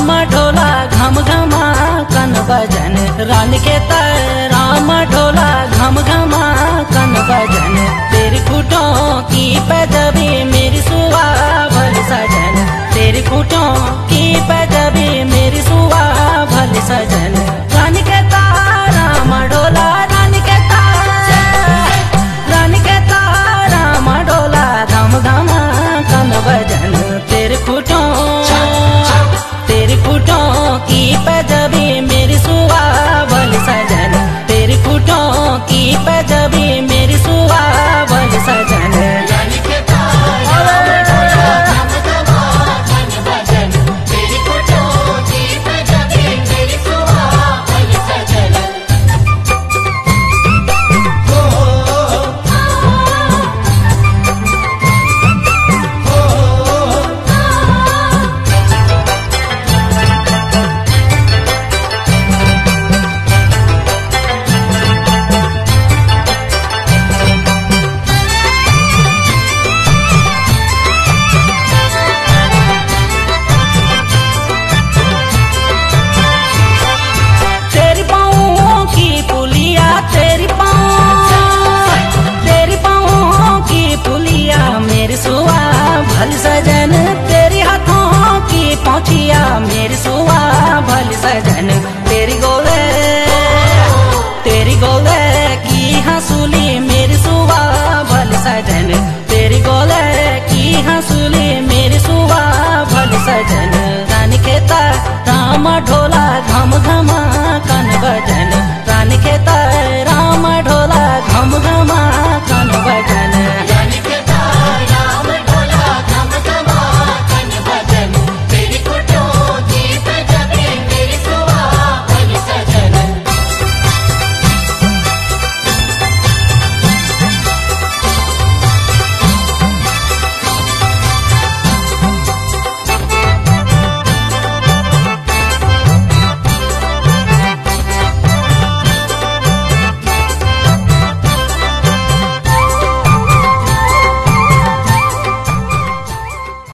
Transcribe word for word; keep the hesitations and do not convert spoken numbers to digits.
राम ढोला घम घमा कन बजन रान के तर राम ढोला घम घमा कन बजन तेरी खूंटों की पैदबी मेरी सुआ भल सजन तेरी खूंटों की पैदबी मेरी सुआ भल सजन रान के तार राम ढोला रान के तार रान के तार राम ढोला घम घमा कन बजन तेरे खूंटों तेरी खूंटों की पैदबी मेरी सुआ भल सजन तेरी खूंटों की पैदबी मेरी सुआ भल सजन भल सजन तेरी हाथों की पहुंचिया मेरी सुआ भल सजन तेरी गोले तेरी गोले की हंसुली मेरी सुआ भल सजन तेरी गोले की हंसुली मेरी सुआ भल सजन रान खेता राम ढोला घम घमा कन बजन रान खेता राम ढोला घम घमा